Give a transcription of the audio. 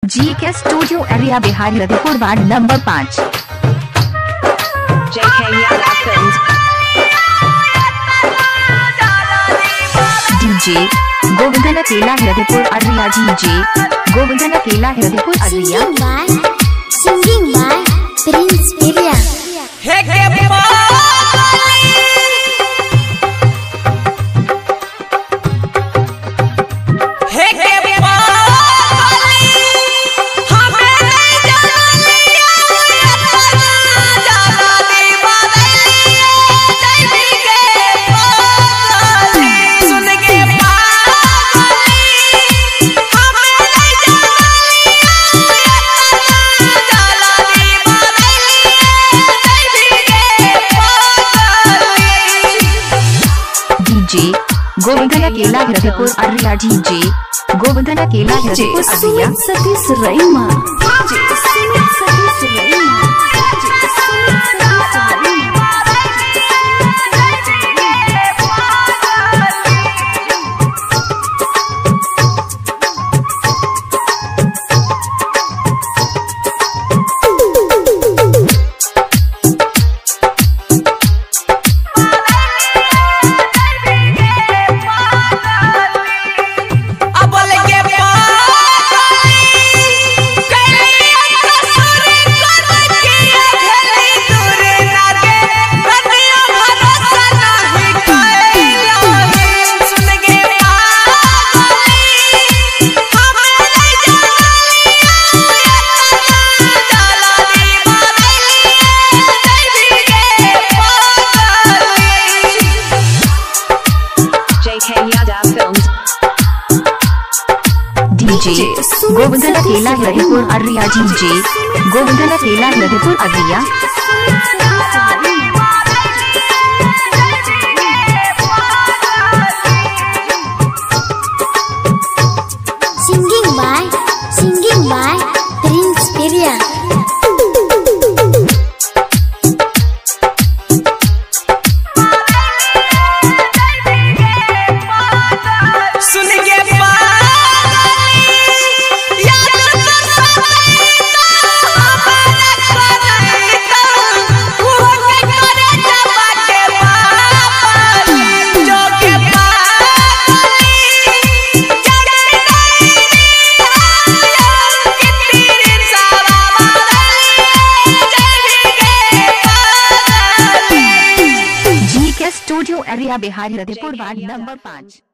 GK studio area Bihar Hridaypur ward number 5। JK Yada Films। DJ Govardhan Akela Hridaypur Oriya. DJ Govardhan Akela Hridaypur Oriya. Singing by Prince Pirya। Govardhan Akela Hridaypur Oriya. DJ Govardhan Akela Hridaypur Oriya. Satish रईमा। DJ Govardhan Akela Hridaypur Oriya. DJ Govardhan Akela Hridaypur Oriya. Singing by Prince Pirya। Studio area Bihar Hridaypur ward number 5।